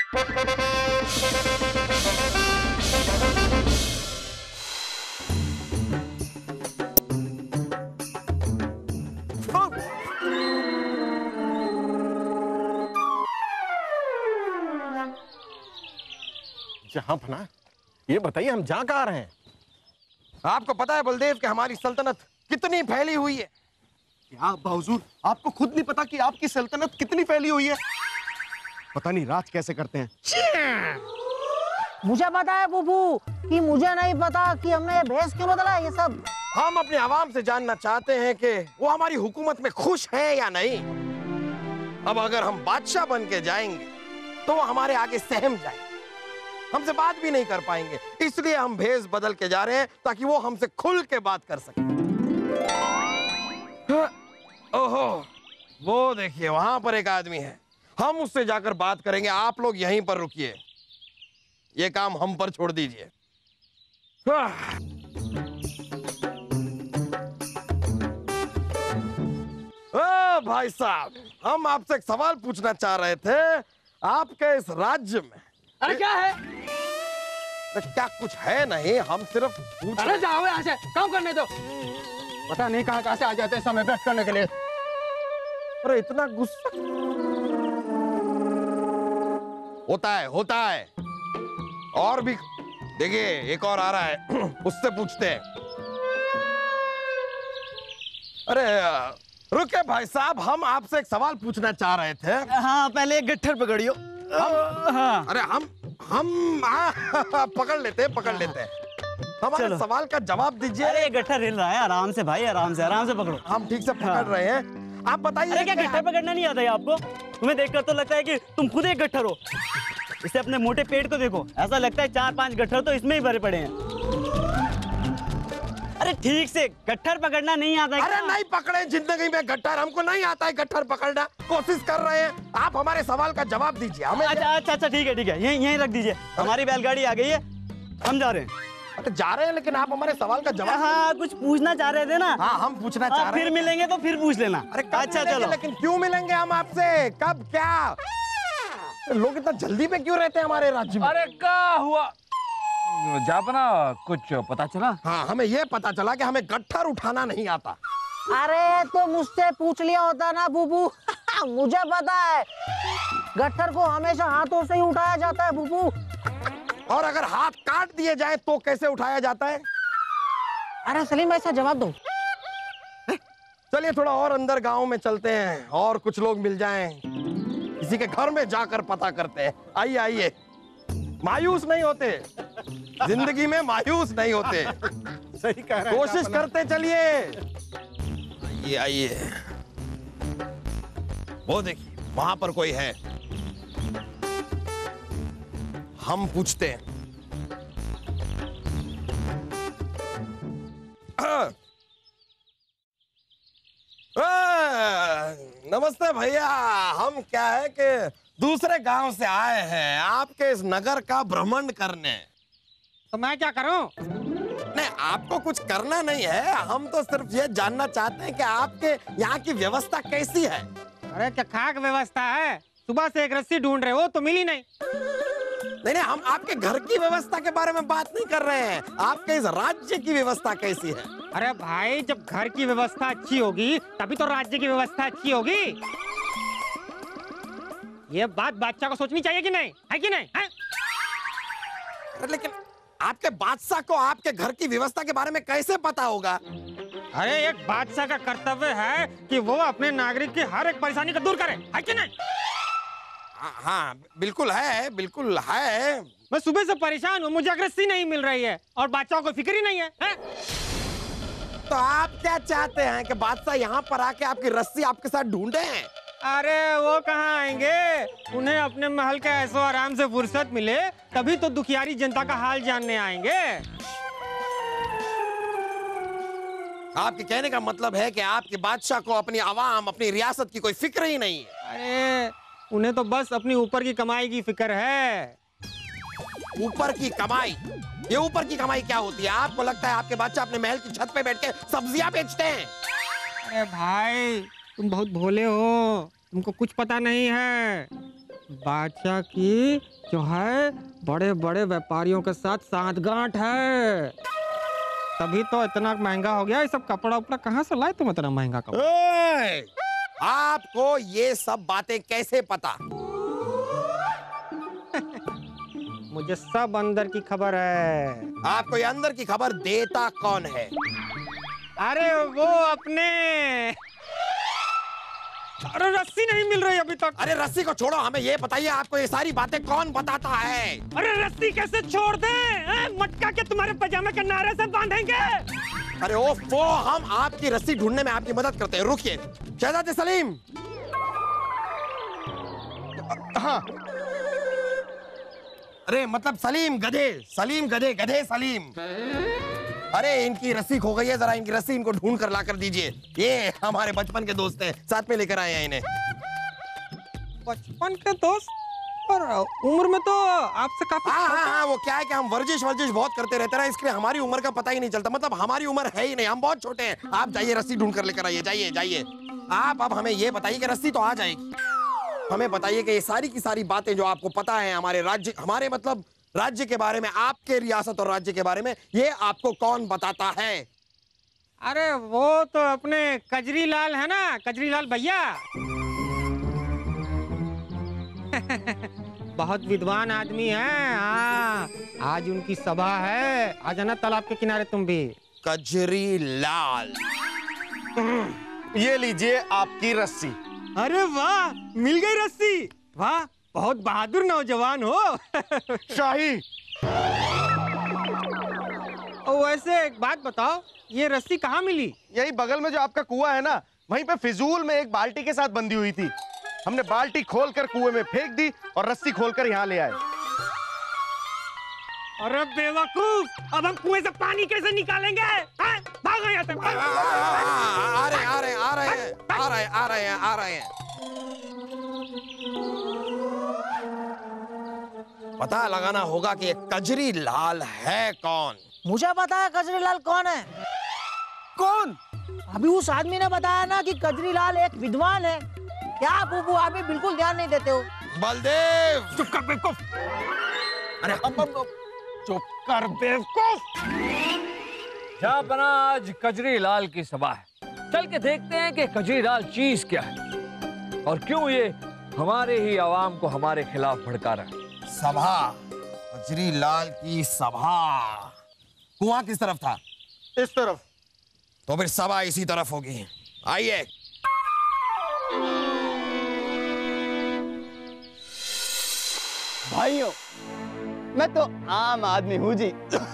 जहां फना, ये बताइए हम जा कहाँ रहे हैं? आपको पता है बलदेव कि हमारी सल्तनत कितनी फैली हुई है? क्या हुजूर, आपको खुद नहीं पता कि आपकी सल्तनत कितनी फैली हुई है? पता नहीं राज कैसे करते हैं। मुझे पता है बुबू कि मुझे नहीं पता कि हमने ये भेष क्यों बदला है ये सब। हम अपने आवाम से जानना चाहते हैं कि वो हमारी हुकूमत में खुश है या नहीं। अब अगर हम बादशाह बन के जाएंगे तो वो हमारे आगे सहम जाएंगे, हमसे बात भी नहीं कर पाएंगे। इसलिए हम भेष बदल के जा रहे हैं ताकि वो हमसे खुल के बात कर सके। ओहो, वो देखिए वहां पर एक आदमी है, हम उससे जाकर बात करेंगे। आप लोग यहीं पर रुकिए, ये काम हम पर छोड़ दीजिए। ओ भाई साहब, हम आपसे एक सवाल पूछना चाह रहे थे। आपके इस राज्य में अरे क्या है? क्या कुछ है नहीं, हम सिर्फ पूछ। अरे जाओ यहाँ से, काम करने दो। पता नहीं कहाँ से आ जाते हैं समय व्यस्त करने के लिए। अरे इतना गुस्सा होता है। और भी देखिए, एक और आ रहा है, उससे पूछते हैं। अरे रुके भाई साहब, हम आपसे एक सवाल पूछना चाह रहे थे। हाँ, पहले एक गट्ठर पकड़ियो। हाँ। अरे हम पकड़ लेते हैं। हमारे सवाल का जवाब दीजिए। अरे गट्ठर हिल रहा है, आराम से भाई, आराम से पकड़ो। हम ठीक से पकड़ रहे हैं, आप बताइए। अरे क्या गट्ठर पकड़ना नहीं आता है आपको? तुम्हें देखकर तो लगता है कि तुम खुद एक गट्ठर हो। इसे अपने मोटे पेट को देखो, ऐसा लगता है 4-5 गट्ठर तो इसमें ही भरे पड़े हैं। अरे ठीक से गट्ठर पकड़ना नहीं आता है? अरे नहीं पकड़े जिंदगी में गट्ठर, हमको नहीं आता है गट्ठर पकड़ना। कोशिश कर रहे हैं, आप हमारे सवाल का जवाब दीजिए हमें। अच्छा ठीक है, यहीं रख दीजिए। हमारी बैलगाड़ी आ गई है, हम जा रहे हैं। अरे जा रहे हैं, लेकिन आप हमारे सवाल का जवाब। हाँ, कुछ पूछना चाह रहे थे ना? हाँ, हम पूछना चाह रहे हैं। फिर मिलेंगे तो फिर पूछ लेना। अरे अच्छा चलो। लेकिन क्यों मिलेंगे हम आपसे, कब, क्या? लोग इतना जल्दी में क्यों रहते हैं हमारे राज्य में? अरे क्या हुआ जापना, कुछ पता चला? हाँ, हमें ये पता चला कि हमें गट्ठर उठाना नहीं आता। अरे तो मुझसे पूछ लिया होता ना बुबू। मुझे पता है, गट्ठर को हमेशा हाथों से ही उठाया जाता है बुबू। और अगर हाथ काट दिए जाए तो कैसे उठाया जाता है? अरे सलीम, ऐसा जवाब दो। चलिए थोड़ा और अंदर गांव में चलते हैं और कुछ लोग मिल जाएं, किसी के घर में जाकर पता करते हैं। आइए, मायूस नहीं होते, जिंदगी में मायूस नहीं होते। सही कह रहे हैं। कोशिश करते चलिए। आइए, वो देखिए वहां पर कोई है, हम पूछते हैं। नमस्ते भैया, हम क्या है कि दूसरे गांव से आए हैं आपके इस नगर का भ्रमण करने। तो मैं क्या करूं? नहीं, आपको कुछ करना नहीं है, हम तो सिर्फ ये जानना चाहते हैं कि आपके यहाँ की व्यवस्था कैसी है। अरे क्या खाक व्यवस्था है? सुबह से एक रस्सी ढूंढ रहे हो तो मिली नहीं। नहीं, हम आपके घर की व्यवस्था के बारे में बात नहीं कर रहे हैं, आपके इस राज्य की व्यवस्था कैसी है। अरे भाई, जब घर की व्यवस्था अच्छी होगी तभी तो राज्य की व्यवस्था अच्छी होगी। ये बात बादशाह को सोचनी चाहिए कि नहीं, है कि नहीं? है? लेकिन आपके बादशाह को आपके घर की व्यवस्था के बारे में कैसे पता होगा? अरे एक बादशाह का कर्तव्य है कि वो अपने नागरिक की हर एक परेशानी को दूर करे, है कि नहीं? हाँ, बिल्कुल है। मैं सुबह से परेशान हूँ, मुझे रस्सी नहीं मिल रही है और बादशाह को फिक्र ही नहीं है? तो आप क्या चाहते हैं कि बादशाह यहाँ पर आके आपकी रस्सी आपके साथ ढूंढे? अरे वो कहाँ आएंगे, उन्हें अपने महल के ऐसो आराम से फुर्सत मिले तभी तो दुखियारी जनता का हाल जानने आएंगे। आपके कहने का मतलब है कि आपके बादशाह को अपनी आवाम, अपनी रियासत की कोई फिक्र ही नहीं है। अरे उन्हें तो बस अपनी ऊपर की कमाई की फिक्र है। ऊपर की कमाई? ये ऊपर की कमाई क्या होती है? आपको लगता है आपके बादशाह अपने महल की छत पे बैठ के सब्जियां बेचते हैं? अरे भाई, तुम बहुत भोले हो, तुमको कुछ पता नहीं है। बादशाह की जो है बड़े बड़े व्यापारियों के साथ सांठगांठ है, तभी तो इतना महंगा हो गया। ये सब कपड़ा उपड़ा कहाँ से लाए तुम इतना महंगा कपड़ा? ओए! आपको ये सब बातें कैसे पता? मुझे सब अंदर की खबर है। आपको ये अंदर की खबर देता कौन है? अरे वो अपने, अरे रस्सी नहीं मिल रही अभी तक। अरे रस्सी को छोड़ो, हमें ये बताइए आपको ये सारी बातें कौन बताता है? अरे रस्सी कैसे छोड़ दें? मटका के तुम्हारे पजामे के नारे से बांधेंगे। अरे ओफो, हम आपकी रस्सी ढूंढने में आपकी मदद करते हैं। रुकिए शहजादे सलीम। हाँ अरे मतलब सलीम गधे, सलीम गधे, गधे सलीम। अरे इनकी रस्सी खो गई है, जरा इनकी रस्सी इनको ढूंढ कर ला कर दीजिए। ये हमारे बचपन के दोस्त हैं, साथ में लेकर आए हैं इन्हें। बचपन के दोस्त? पर उम्र में तो आपसे काफी। हाँ, वो क्या है कि हम वर्जिश बहुत करते रहते हैं, इसलिए हमारी उम्र का पता ही नहीं चलता। मतलब हमारी उम्र है ही नहीं, हम बहुत छोटे हैं। आप जाइए रस्सी ढूंढ कर लेकर आइए, जाइए जाइए। आप अब हमें ये बताइए कि रस्सी तो आ जाएगी, हमें बताइए कि ये सारी की सारी बातें जो आपको पता है हमारे राज्य, हमारे मतलब राज्य के बारे में, आपके रियासत और राज्य के बारे में, ये आपको कौन बताता है? अरे वो तो अपने कजरी लाल है ना, कजरी लाल भैया। बहुत विद्वान आदमी है। हाँ, आज उनकी सभा है, आ जाना तालाब के किनारे तुम भी। कजरी लाल, ये लीजिए आपकी रस्सी। अरे वाह, मिल गई रस्सी। वाह, बहुत बहादुर नौजवान हो। शाही, वैसे एक बात बताओ, ये रस्सी कहाँ मिली? यही बगल में जो आपका कुआं है ना, वहीं पे फिजूल में एक बाल्टी के साथ बंधी हुई थी। हमने बाल्टी खोलकर कुएं में फेंक दी और रस्सी खोलकर यहाँ ले आए। अरे बेवकूफ, अब हम कुएं से पानी कैसे निकालेंगे? भागो यहाँ से। आ रहे हैं। पता लगाना होगा कि ये कजरी लाल है कौन। मुझे पता है कजरी लाल कौन है। कौन? अभी उस आदमी ने बताया ना कि कजरी लाल एक विद्वान है। क्या बुबू, आप भी बिल्कुल ध्यान नहीं देते हो। बलदेव, चुप कर बेवकूफ। अरे चुप कर बेवकूफ। जहां आज कजरी लाल की सभा है, चल के देखते हैं कि कजरी लाल चीज क्या है और क्यों ये हमारे ही आवाम को हमारे खिलाफ भड़का रहा है। सभा, कजरी लाल की सभा। कुआं किस तरफ था? इस तरफ। तो फिर सभा इसी तरफ होगी। आइए। भाइयों, मैं तो आम आदमी हूं जी।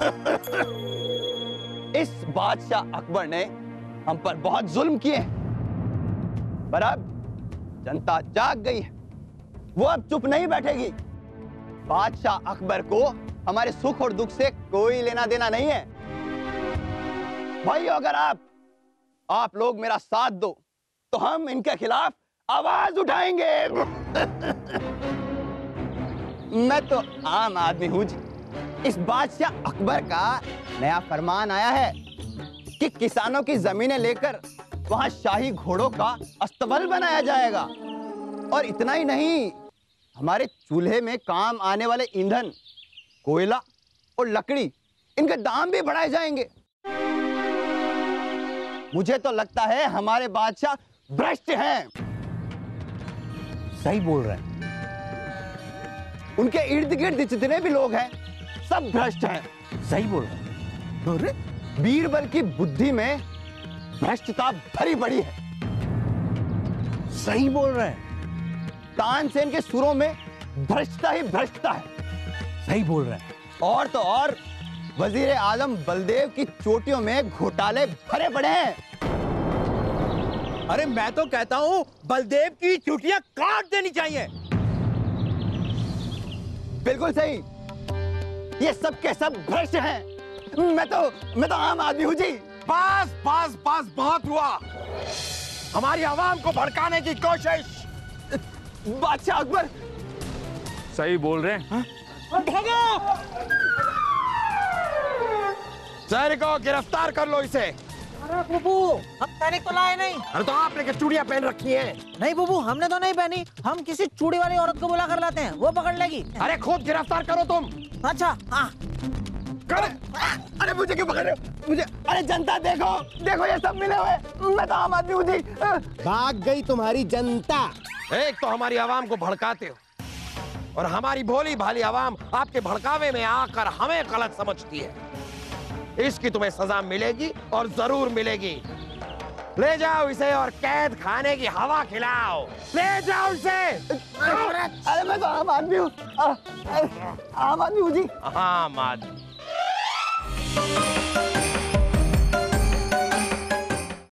इस बादशाह अकबर ने हम पर बहुत जुल्म किए हैं, पर अब जनता जाग गई है। वो अब चुप नहीं बैठेगी। बादशाह अकबर को हमारे सुख और दुख से कोई लेना देना नहीं है। भाइयों, अगर आप लोग मेरा साथ दो तो हम इनके खिलाफ आवाज उठाएंगे। मैं तो आम आदमी हूं जी। इस बादशाह अकबर का नया फरमान आया है कि किसानों की जमीनें लेकर वहां शाही घोड़ों का अस्तबल बनाया जाएगा। और इतना ही नहीं, हमारे चूल्हे में काम आने वाले ईंधन, कोयला और लकड़ी, इनके दाम भी बढ़ाए जाएंगे। मुझे तो लगता है हमारे बादशाह भ्रष्ट हैं। सही बोल रहे हैं। उनके इर्द गिर्द जितने भी लोग हैं सब भ्रष्ट हैं। सही बोल रहे हैं। अरे बीरबल की बुद्धि में भ्रष्टता भरी पड़ी है। सही बोल रहे हैं। तानसेन के सुरों में भ्रष्टता ही भ्रष्टता है। सही बोल रहे हैं। और तो और वजीर आजम बलदेव की चोटियों में घोटाले भरे पड़े हैं। अरे मैं तो कहता हूं बलदेव की चुटियां काट देनी चाहिए। बिल्कुल सही। ये सब के सब भ्रष्ट हैं। मैं तो आम आदमी हूं जी। बस बस बस, बहुत हुआ। हमारी आवाम को भड़काने की कोशिश। बादशाह अकबर सही बोल रहे हैं। शहर को गिरफ्तार कर लो इसे। अरे बुबू, हम सैनिक तो लाए नहीं। अरे तो आपने क्या चूड़ियां पहन रखी हैं? नहीं बुबू, हमने तो नहीं पहनी। हम किसी चूड़ी वाली औरत को बुला कर लाते हैं, वो पकड़ लेगी। अरे खुद गिरफ्तार करो तुम। अच्छा हाँ। अरे मुझे क्यों पकड़ रहे हो? मुझे, अरे जनता देखो, देखो ये सब मिले हुए, मैं तो आम आदमी हूँ जी। भाग गई तुम्हारी जनता। एक तो हमारी आवाम को भड़काते हो और हमारी भोली भाली आवाम आपके भड़कावे में आकर हमें गलत समझती है। इसकी तुम्हें सजा मिलेगी और जरूर मिलेगी। ले जाओ इसे और कैद खाने की हवा खिलाओ। ले जाओ इसे। अरे मैं तो आम आदमी हूँ, आम आदमी हूँ जी। आम आदमी।